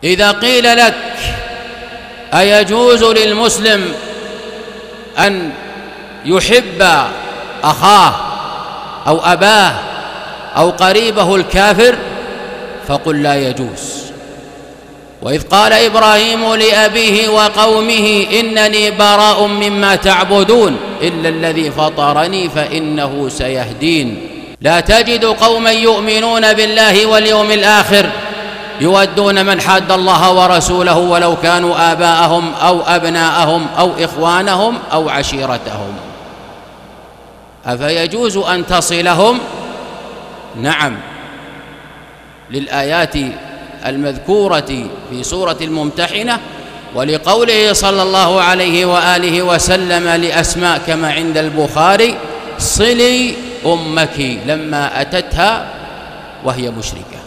إذا قيل لك أيجوز للمسلم أن يحب أخاه أو أباه أو قريبه الكافر، فقل لا يجوز. وإذ قال إبراهيم لأبيه وقومه إنني براء مما تعبدون إلا الذي فطرني فإنه سيهدين. لا تجد قوما يؤمنون بالله واليوم الآخر يودون من حاد الله ورسوله ولو كانوا آباءهم أو أبناءهم أو إخوانهم أو عشيرتهم. أفيجوز أن تصلهم؟ نعم، للآيات المذكورة في سورة الممتحنة، ولقوله صلى الله عليه وآله وسلم لأسماء كما عند البخاري: صلي أمك، لما أتتها وهي مشركة.